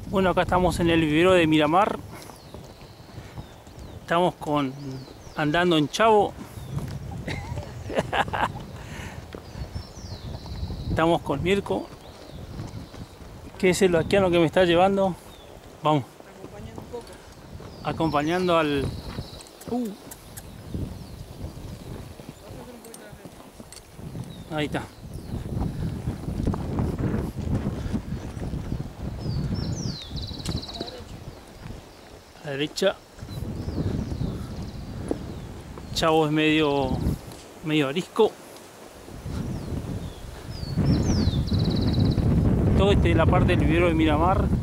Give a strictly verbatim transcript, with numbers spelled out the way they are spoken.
Bueno, acá estamos en el vivero de Miramar. Estamos con andando en Chavo. Estamos con Mirko, que es el vaquiano que me está llevando. Vamos. Acompañando un poco. Acompañando al... Uh. Ahí está. A la derecha. Chavo es medio medio arisco. Todo este es la parte del vivero de Miramar.